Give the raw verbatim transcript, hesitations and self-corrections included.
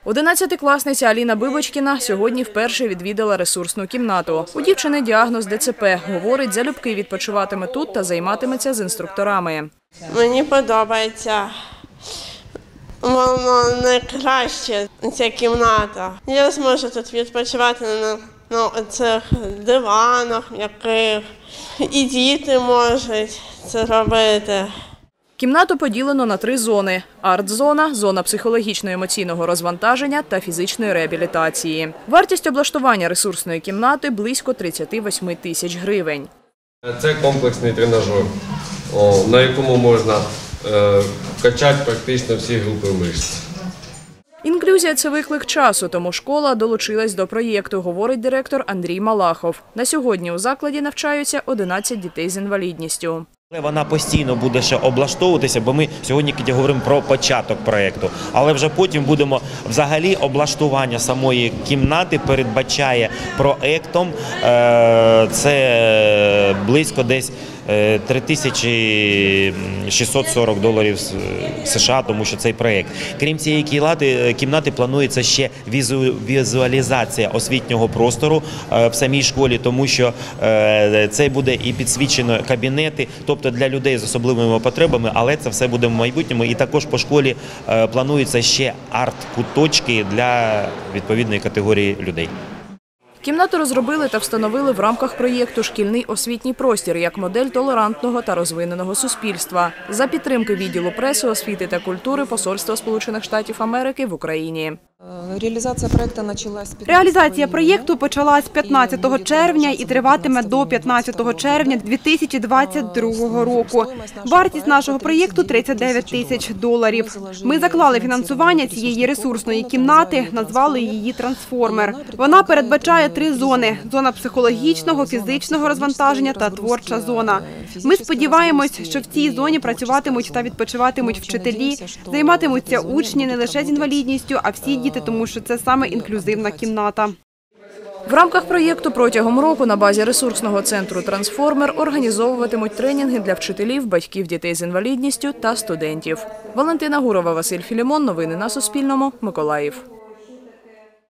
Одинадцятикласниця Аліна Бибочкіна сьогодні вперше відвідала ресурсну кімнату. У дівчини діагноз Де Це Пе. Говорить, залюбки відпочиватиме тут та займатиметься з інструкторами. Мені подобається. Воно найкраще, ця кімната. Я зможу тут відпочивати на, на цих диванах м'яких. І діти можуть це робити. Кімнату поділено на три зони – арт-зона, зона психологічно-емоційного розвантаження та фізичної реабілітації. Вартість облаштування ресурсної кімнати – близько тридцять вісім тисяч гривень. Це комплексний тренажер, на якому можна качати практично всі групи мишць. Інклюзія – це виклик часу, тому школа долучилась до проєкту, говорить директор Андрій Малахов. На сьогодні у закладі навчаються одинадцять дітей з інвалідністю. Вона постійно буде ще облаштовуватися, бо ми сьогодні говоримо про початок проєкту. Але вже потім будемо, взагалі, облаштування самої кімнати передбачає проєктом, це близько десь три тисячі шістсот сорок доларів США, тому що цей проєкт. Крім цієї кімнати, планується ще візуалізація освітнього простору в самій школі, тому що це буде і підсвічено кабінети, тобто для людей з особливими потребами, але це все буде в майбутньому. І також по школі плануються ще арт-куточки для відповідної категорії людей. Кімнату розробили та встановили в рамках проєкту «Шкільний освітній простір» як модель толерантного та розвиненого суспільства за підтримки відділу преси, освіти та культури Посольства Сполучених Штатів Америки в Україні. Реалізація проєкту почалась п'ятнадцятого червня і триватиме до п'ятнадцятого червня дві тисячі двадцять другого року. Вартість нашого проєкту – тридцять дев'ять тисяч доларів. Ми заклали фінансування цієї ресурсної кімнати, назвали її «Трансформер». Вона передбачає три зони – зона психологічного, фізичного розвантаження та творча зона. Ми сподіваємось, що в цій зоні працюватимуть та відпочиватимуть вчителі, займатимуться учні не лише з інвалідністю, а всі діти, тому що це саме інклюзивна кімната. В рамках проєкту протягом року на базі ресурсного центру «Трансформер» організовуватимуть тренінги для вчителів, батьків дітей з інвалідністю та студентів. Валентина Гурова, Василь Філімон. Новини на Суспільному. Миколаїв.